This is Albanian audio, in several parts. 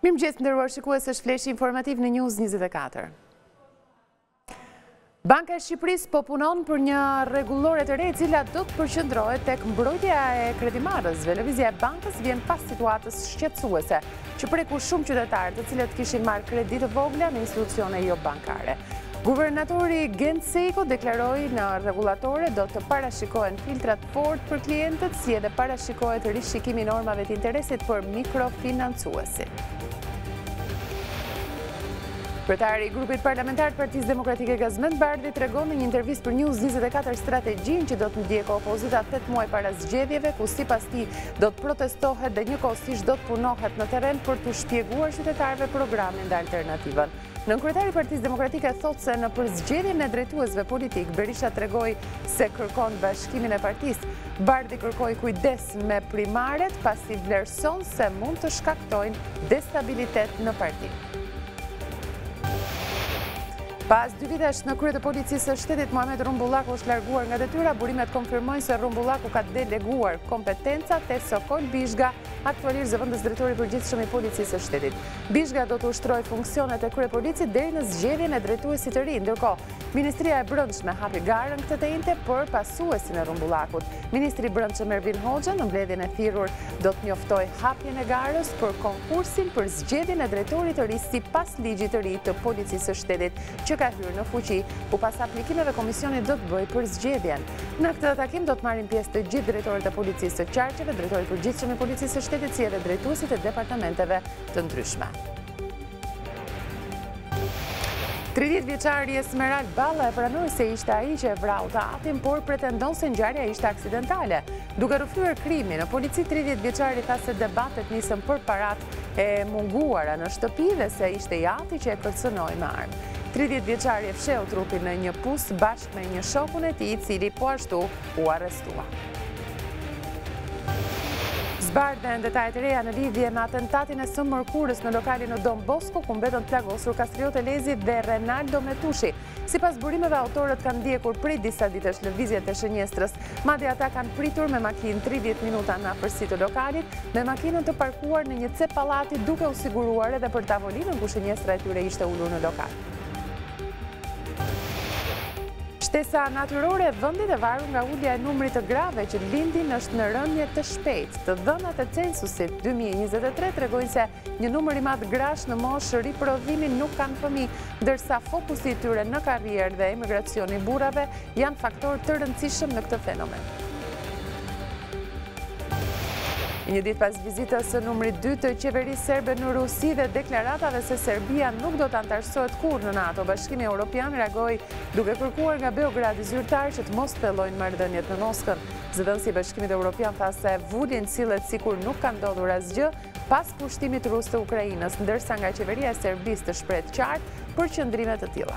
Mirëmëngjes nderuar shikues, është fleshi informativ në News 24. Banka e Shqipërisë po punon për një rregullore të re e cila do të përqendrohet tek mbrojtja e kredimarrësve. Lëvizja e bankës vjen pas situatës shqetësuese që preku shumë qytetarë të cilët kishin marrë kredi të vogla në institucione jo bankare. Guvernatori Gent Seko deklaroi në rregullatore do të parashikohen filtrat fort për klientët, si edhe parashikohet rishikimi i normave të interesit për mikrofinancuesit. Kryetari i grupit parlamentar të Partisë Demokratike Gazmend Bardhi tregon në një intervistë për News 24 strategjinë që do të ndjekë opozita 8 muaj para zgjedhjeve, ku sipas tij do të protestohet dhe njëkohësisht do të punohet në terren për të shpjeguar qytetarëve programin dhe alternativën. Nën kryetari i Partisë Demokratike thotë se në përzgjedhjen e drejtuesve politik, Berisha tregoi se kërkon bashkimin e partisë. Bardhi kërkoi kujdes me primaret pasi vlerëson se mund të shkaktojnë destabilitet në parti. Pas 2 vitesh në krye të policisë së shtetit, Muhamet Rumbullaku është larguar nga detyra. Burimet konfirmojnë se Rumbullaku ka deleguar kompetencat te Sokol Bizhga, aktualisht zëvendës drejtori i përgjithshëm i policisë së shtetit. Bizhga do të ushtrojë funksionet e kryepolicit deri në zgjedhjen e drejtuesit të ri, ndërkohë Ministria e Brendshme hapi garën këtë të njëjtë për pasuesin e Rumbullakut. Ministri i Brendshëm Ervin Hoxha në mbledhjen e thirrur do të njoftojë hapjen e garës për konkursin për zgjedhjen e drejtorit të ri sipas ligjit të ri të policisë së shtetit, që ka hyrë në fuqi, ku pas aplikimeve komisioni do të bëjë për zgjedhjen. Në këtë takim do të marrin pjesë të gjithë drejtorët e policisë së qarqeve, drejtori i përgjithshëm i policisë së shtetit, si edhe drejtuesit e departamenteve të ndryshme. 30 vjeçari Esmeral Balla e pranoi se ishte ai që e vrau të atin, por pretendon se ngjarja ishte aksidentale. Duke rrëfyer krimin, në polici 30 vjeçari tha se debatet nisën për paratë e munguara në shtëpi dhe se ishte i ati që e kërcënoi me armë. 30 vjeçari e fsheu trupin në një pus bashkë me një shokun e tij, i cili po ashtu u arrestua. Zbardhen detajet e reja në lidhje me atentatin e së mërkurës në lokalin në Don Bosco, ku mbetën plagosur Kastriot Elezi dhe Renaldo Metushi. Sipas burimeve, autorët kanë ndjekur prej disa ditësh lëvizjet e shënjestrës, madje ata kanë pritur me makinë 30 minuta në afërsi të lokalit, me makinën të parkuar në një cep pallati, duke u siguruar edhe për tavolinën ku shënjestra e tyre ishte ulur në lokal. Shtesa natyrore e vendit e varur nga ulja e numrit të grave që lindin është në rënje të shpejtë. Të dhënat e censusit 2023 tregojnë se një numër i madh grash në moshë riprodhimi nuk kanë fëmijë, ndërsa fokusi i tyre në karrierë dhe emigracioni i burrave janë faktor të rëndësishëm në këtë fenomen. Një ditë pas vizitës së numrit 2 të qeverisë serbe në Rusi dhe deklaratave se Serbia nuk do të antarësohet kurrë në NATO, Bashkimi Evropian reagoi duke kërkuar nga Beogradi zyrtarë që të mos thellojnë marrëdhëniet në Moskën. Zëdhënësi i Bashkimit Evropian tha se vulin sillet sikur nuk ka ndodhur asgjë pas pushtimit rus të Ukrainës, ndërsa nga qeveria e Serbisë të shpreh qartë për qëndrime të tilla.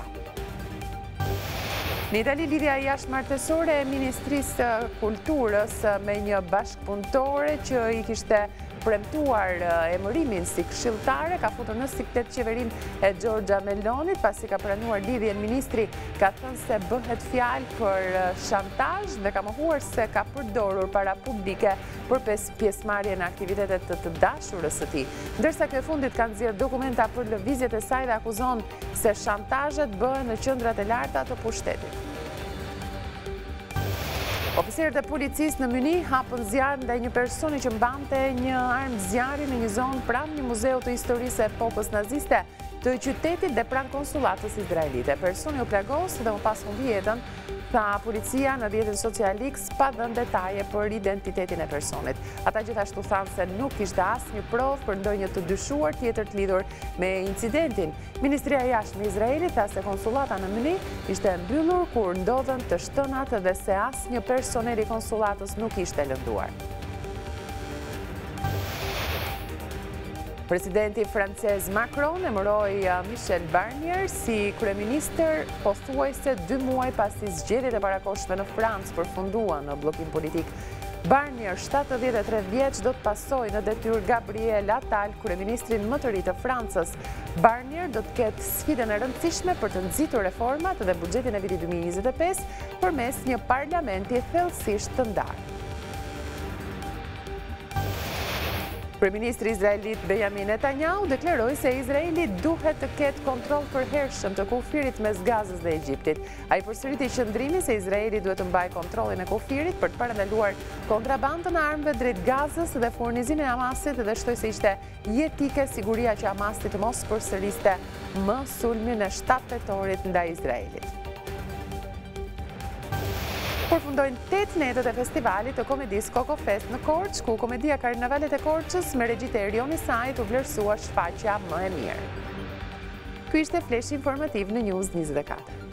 Në Itali, lidhja jashtëmartësore e Ministrisë Kulturës me një bashkëpunëtore që i kishte premtuar emërimin si këshilltare ka futur në siklet qeverinë e Giorgia Melonit, pasi ka pranuar lidhjen. Ministri ka thënë se bëhet fjalë për shantazh dhe ka mohuar se ka përdorur para publike për pjesëmarrje në aktivitetet të dashurës së tij. Ndërsa kjo e fundit ka nxjerrë dokumenta për lëvizjet e saj dhe akuzon se shantazhet bëhen në qendrat e larta të pushtetit. Oficerët e policisë në Munich hapën zjarr ndaj një personi që mbante një armë zjarri në një zonë pranë një muzeu të historisë së epokës naziste të qytetit dhe pranë konsullatës izraelite. Personi u plagos dhe më pas humbi jetën, tha policia në rrjetin social X, pa dhënë detaje për identitetin e personit. Ata gjithashtu thanë se nuk kishte asnjë provë për ndonjë të dyshuar tjetër të lidhur me incidentin. Ministria e Jashtme e Izraelit tha se konsullata në Munich ishte mbyllur kur ndodhen të shtënat dhe se asnjë personel i konsullatës nuk ishte lënduar. Presidenti francez Macron emëroi Michel Barnier si kryeministër pothuajse 2 muaj pasi zgjedhjet e parakohshme në Francë përfunduan në bllokim politik. Barnier, 73 vjeç, do të pasojë në detyrë Gabriel Attal, kryeministrin më të ri të Francës. Barnier do të ketë sfidën e rëndësishme për të nxitur reformat dhe buxhetin e vitit 2025 përmes një parlamenti thellësisht të ndarë. Kryeministri izraelit Benjamin Netanyahu deklaroi se Izraeli duhet të ketë kontroll përhershëm të kufirit mes Gazës dhe Egjiptit. Ai përsëriti qëndrimin se Izraeli duhet të mbajë kontrollin e kufirit për të parandaluar kontrabandën e armëve drejt Gazës dhe furnizimin e Hamasit dhe shtoi se ishte jetike siguria që Hamasi të mos përsëriste më sulmin e 7 tetorit ndaj Izraelit. Përfundojnë 8 netët e festivalit të komedisë Koko Fest në Korçë, ku komedia Karnavalet e Korçës me regji të Erioni Sajt u vlerësua shfaqja më e mirë. Ky ishte fleshi informativ në News 24.